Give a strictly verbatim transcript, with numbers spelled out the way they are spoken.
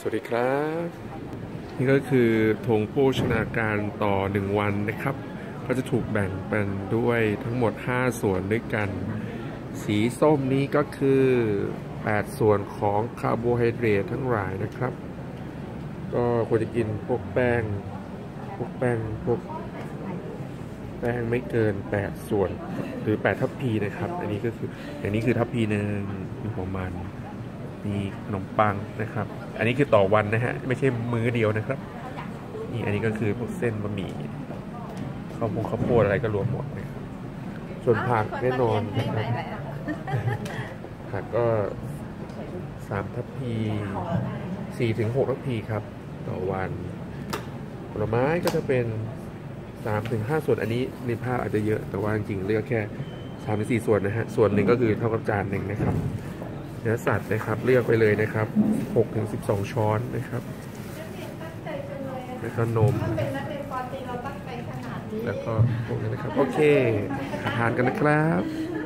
วัสดีครับนี่ก็คือธงโภชนาการต่อหนึ่งวันนะครับก็จะถูกแบ่งเป็นด้วยทั้งหมดห้าส่วนด้วยกันสีส้มนี้ก็คือแปดส่วนของคาร์โบไฮเดรตทั้งหลายนะครับก็ควรจะกินพวกแป้งพวกแป้งพวกแป้งไม่เกินแปดส่วนหรือแปดทัพพีนะครับอันนี้ก็คืออย่างนี้คือทัพพีหนึ่งมีของมันมีขนมปังนะครับอันนี้คือต่อวันนะฮะไม่ใช่มื้อเดียวนะครับนี่อันนี้ก็คือพวกเส้นบะหมี่ข้าวโพดข้าวโพดอะไรก็รวมหมดนะครับส่วนผักแน่นอนนะครับผักก็สามทัพพีสี่ถึงหกทัพพีครับต่อวันผลไม้ก็จะเป็นสามถึงห้าส่วนอันนี้ในภาพอาจจะเยอะแต่ว่าจริงๆเลือกแค่สามถึงสี่ส่วนนะฮะส่วนหนึ่งก็คือเท่ากับจานหนึ่งนะครับเนื้อสัตว์นะครับเลือกไปเลยนะครับหกถึงสิบสองช้อนนะครับแล้วก็นมแล้วก็พวกนี้นะครับโอเคทานกันนะครับ